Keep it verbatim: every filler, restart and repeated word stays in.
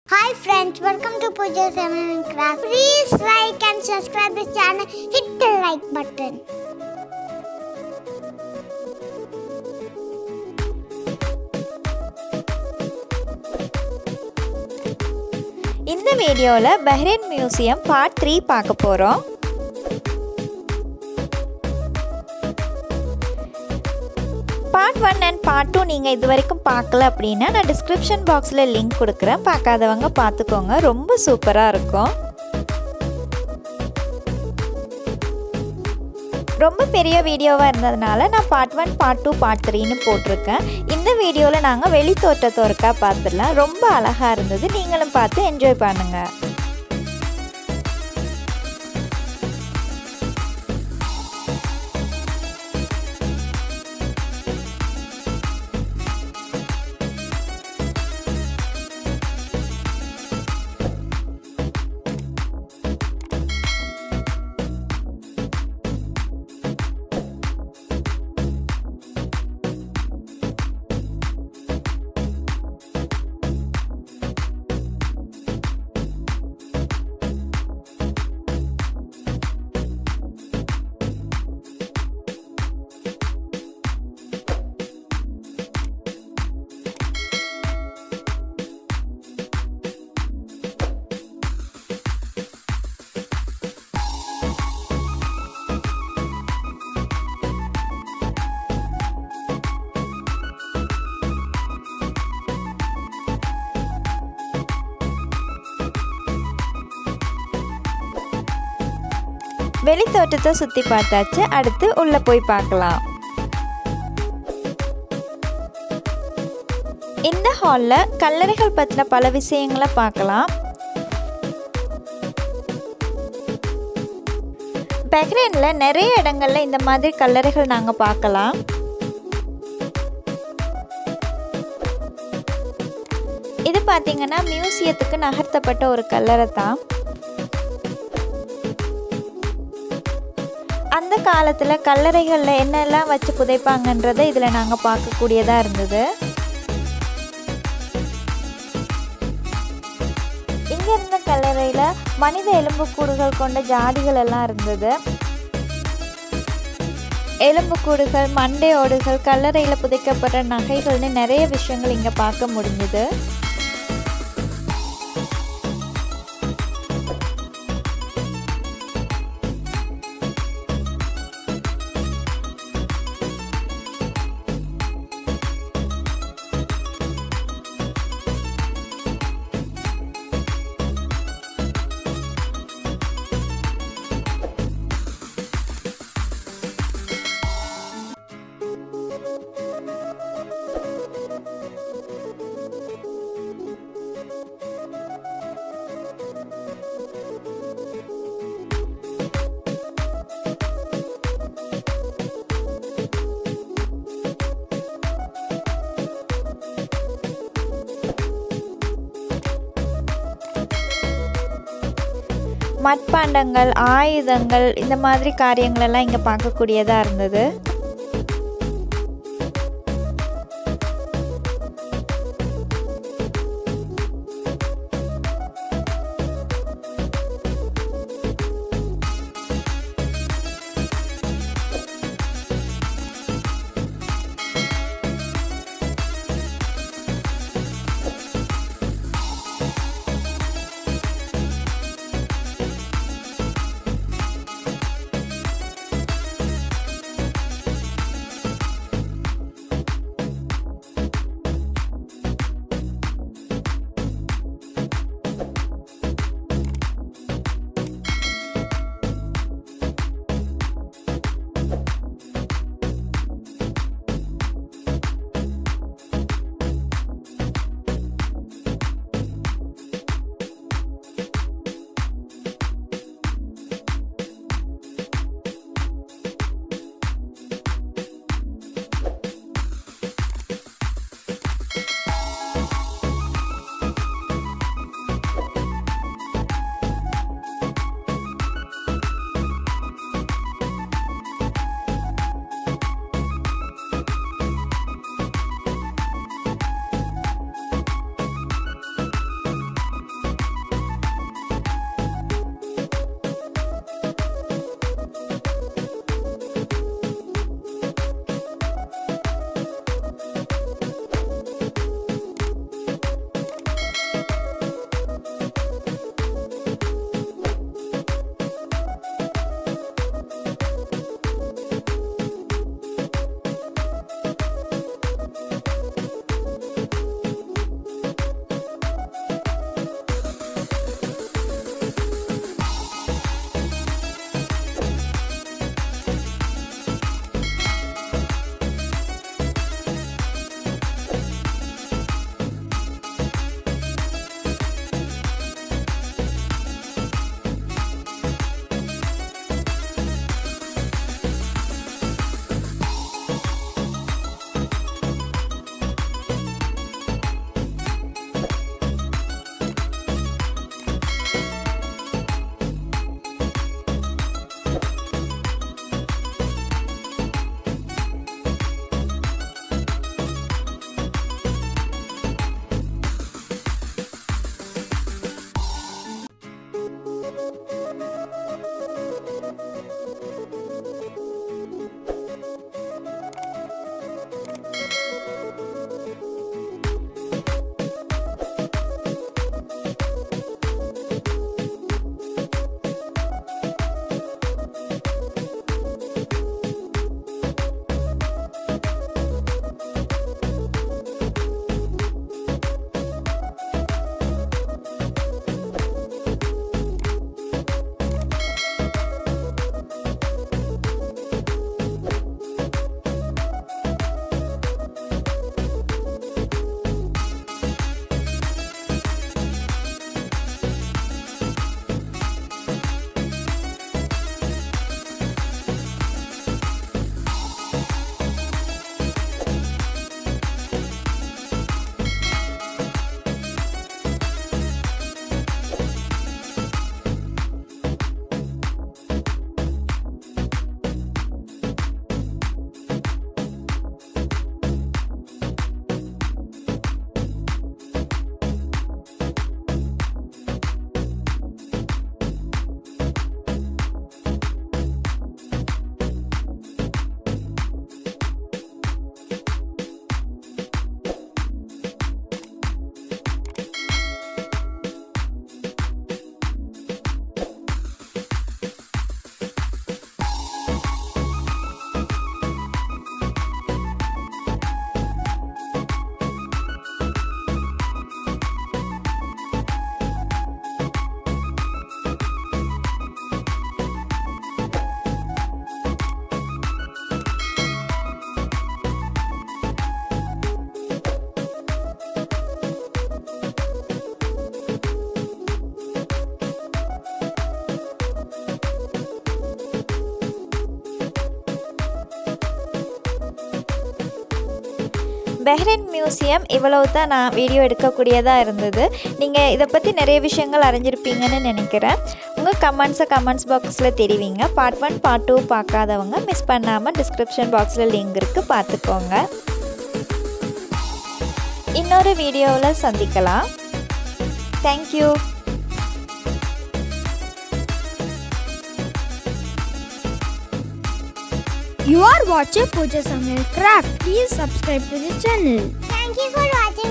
Hi friends, welcome to Pooja Samayal Craft. Please like and subscribe this channel. Hit the like button. இந்த வீடியோல Bahrain Museum part three பார்க்க போறோம். part one and part two நீங்க இதுவரைக்கும் பார்க்கல அப்படினா நான் description boxல லிங்க் கொடுக்கிறேன். பார்க்காதவங்க பார்த்துக்கோங்க. ரொம்ப சூப்பரா இருக்கும். ரொம்ப பெரிய வீடியோவா இருந்ததனால நான் part one, part two, part three னு போட்டுருக்கேன். இந்த வீடியோல நாங்க வெளி தோற்றத்தை ஒருக்கா பார்த்துடலாம். ரொம்ப அழகா இருந்தது. நீங்களும் பார்த்து என்ஜாய் பண்ணுங்க. வெளி தோட்டத்தை சுத்தி பார்த்தாச்சு. அடுத்து உள்ள போய் பார்க்கலாம். இந்த ஹால்ல கல்லறைகள் பத்தின பல விஷயங்களை பார்க்கலாம். பஹ்ரைன்ல நிறைய இடங்கள்ல இந்த மாதிரி கல்லறைகள் நாங்க பார்க்கலாம். இது பாத்தீங்கன்னா மியூசியத்துக்கு நகர்த்தப்பட்ட ஒரு கல்லறை தான். அந்த காலத்துல கல்லறைகள்ல என்னெல்லாம் வச்சு புதைப்பாங்கன்றதை இதுல நாங்க பார்க்கக்கூடியதா இருந்தது. இங்க இருந்த கல்லறையில மனித எலும்புக்கூடுகள் கொண்ட ஜாடிகள் எல்லாம் இருந்தது. எலும்புக்கூடுகள், மண்டை ஓடுகள், கல்லறையில புதைக்கப்பட்ட நகைகள்னு நிறைய விஷயங்கள் இங்க பார்க்க முடிஞ்சது. மட்பாண்டங்கள், ஆயுதங்கள், இந்த மாதிரி காரியங்கள் எல்லாம் இங்க பார்க்கக்கூடியதா இருந்தது. பஹ்ரைன் மியூசியம் இவ்வளவு தான் நான் வீடியோ எடுக்கக்கூடியதாக இருந்தது. நீங்கள் இதை பற்றி நிறைய விஷயங்கள் அறிஞ்சிருப்பீங்கன்னு நினைக்கிறேன். உங்கள் கமெண்ட்ஸை கமெண்ட்ஸ் பாக்ஸில் தெரிவிங்க. பார்ட் ஒன் பார்ட் டூ பார்க்காதவங்க மிஸ் பண்ணாமல் டிஸ்கிரிப்ஷன் பாக்ஸில் லிங்க் இருக்குது, பார்த்துக்கோங்க. இன்னொரு வீடியோவில் சந்திக்கலாம். Thank you. You are watching Pooja Samayal Craft. Please subscribe to this channel. Thank you for watching